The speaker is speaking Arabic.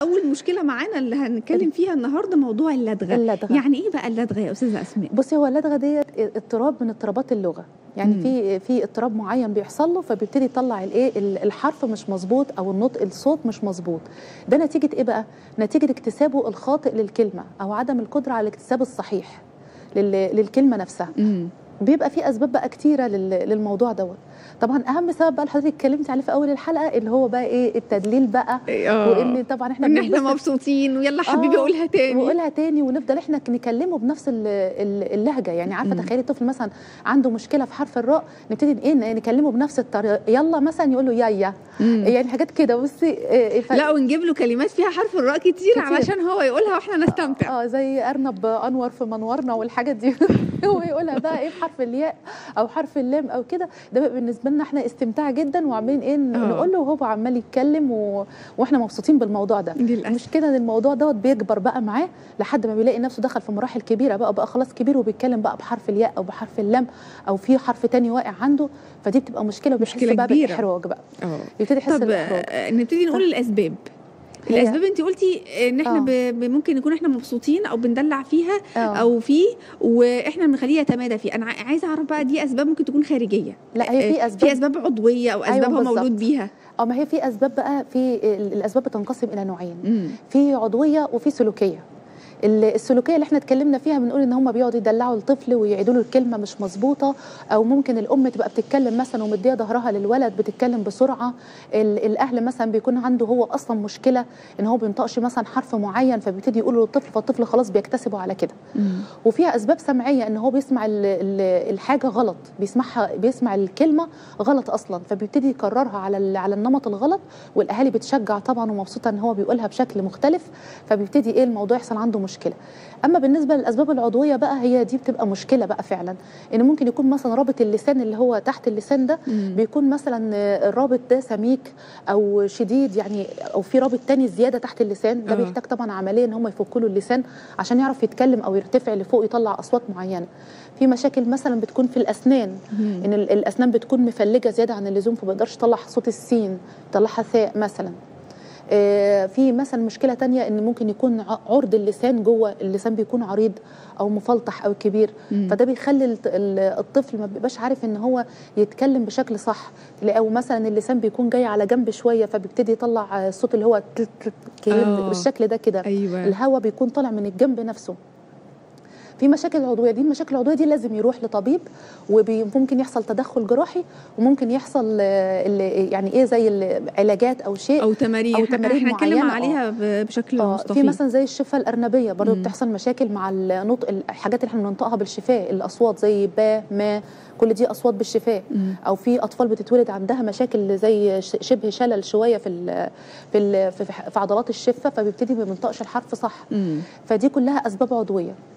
اول مشكله معانا اللي هنتكلم فيها النهارده موضوع اللدغه. يعني ايه بقى اللدغه يا استاذه اسماء؟ بصي، هو اللدغه ديت اضطراب من اضطرابات اللغه، يعني في اضطراب معين بيحصل له، فبيبتدي يطلع الحرف مش مظبوط او النطق الصوت مش مظبوط. ده نتيجه ايه بقى؟ نتيجه اكتسابه الخاطئ للكلمه او عدم القدره على الاكتساب الصحيح للكلمه نفسها. بيبقى في اسباب بقى كتيره للموضوع دوت. طبعا اهم سبب بقى اللي حضرتك اتكلمتي عليه في اول الحلقه اللي هو بقى ايه؟ التدليل بقى، وان طبعا احنا مبسوطين ويلا حبيبي قولها تاني وقولها تاني، ونفضل احنا نكلمه بنفس اللهجه. يعني عارفه تخيلي طفل مثلا عنده مشكله في حرف الراء، نبتدي ايه نكلمه بنفس الطريقه، يلا مثلا يقول له يا يعني حاجات كده. بصي لا، ونجيب له كلمات فيها حرف الراء كتير علشان هو يقولها واحنا نستمتع. زي ارنب انور في منورنا والحاجات دي هو يقولها بقى ايه بحرف الياء او حرف اللام او كده. ده بقى بالنسبه لنا احنا استمتاع جدا، وعاملين ايه نقول له وهو عمال يتكلم واحنا مبسوطين بالموضوع ده. المشكله ان الموضوع دوت بيكبر بقى معاه لحد ما بيلاقي نفسه دخل في مراحل كبيره، بقى خلاص كبير وبيتكلم بقى بحرف الياء او بحرف اللام او في حرف تاني واقع عنده، فدي بتبقى مشكله وبيحس بقى بالاحراج بقى. يبتدي يحس بالاحراج. نبتدي نقول الاسباب. الاسباب انت قلتي ان احنا ممكن نكون احنا مبسوطين او بندلع فيها او فيه واحنا بنخليه يتمادى فيه. انا عايزه اعرف بقى دي اسباب ممكن تكون خارجيه. لا، هي في اسباب عضويه او اسباب هو مولود بيها. ما هي في اسباب بقى، في الاسباب بتنقسم الى نوعين، في عضويه وفي سلوكيه. السلوكيه اللي احنا اتكلمنا فيها بنقول ان هم بيقعدوا يدلعوا الطفل ويعيدوا له الكلمه مش مظبوطه، او ممكن الام تبقى بتتكلم مثلا ومديه ظهرها للولد بتتكلم بسرعه. الاهل مثلا بيكون عنده هو اصلا مشكله ان هو بينطقش مثلا حرف معين، فبيبتدي يقوله للطفل، فالطفل خلاص بيكتسبه على كده. وفيها اسباب سمعيه، ان هو بيسمع الحاجه غلط، بيسمع الكلمه غلط اصلا، فبيبتدي يكررها على النمط الغلط، والاهالي بتشجع طبعا ومبسوطه ان هو بيقولها بشكل مختلف، فبيبتدي ايه الموضوع يحصل عنده مشكله. اما بالنسبه للاسباب العضويه بقى، هي دي بتبقى مشكله بقى فعلا، ان ممكن يكون مثلا رابط اللسان اللي هو تحت اللسان ده بيكون مثلا الرابط ده سميك او شديد، يعني او في رابط تاني زياده تحت اللسان، ده بيحتاج طبعا عمليه ان هم يفكوا له اللسان عشان يعرف يتكلم او يرتفع لفوق يطلع اصوات معينه. في مشاكل مثلا بتكون في الاسنان، ان الاسنان بتكون مفلجه زياده عن اللزوم، فما بيقدرش يطلع صوت السين، يطلعها ثاء مثلا. في مثلا مشكله تانية ان ممكن يكون عرض اللسان جوه اللسان بيكون عريض او مفلطح او كبير، فده بيخلي الطفل ما بيبقاش عارف ان هو يتكلم بشكل صح، او مثلا اللسان بيكون جاي على جنب شويه، فبيبتدي يطلع الصوت اللي هو بالشكل ده كده. الهواء بيكون طالع من الجنب نفسه. في مشاكل عضويه، دي المشاكل العضويه دي لازم يروح لطبيب، وممكن يحصل تدخل جراحي، وممكن يحصل يعني ايه زي العلاجات او شيء او تمارين احنا هنتكلم عليها بشكل مستفيض. في مثلا زي الشفه الارنبيه برضه بتحصل مشاكل مع النطق، الحاجات اللي احنا بننطقها بالشفاه، الاصوات زي با ما، كل دي اصوات بالشفاه. او في اطفال بتتولد عندها مشاكل زي شبه شلل شويه في عضلات الشفه، فبيبتدي ما بينطقش الحرف صح. فدي كلها اسباب عضويه.